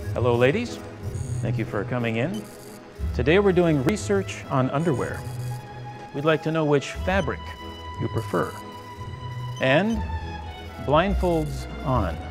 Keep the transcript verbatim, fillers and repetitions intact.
Hello, ladies. Thank you for coming in. Today we're doing research on underwear. We'd like to know which fabric you prefer. And blindfolds on.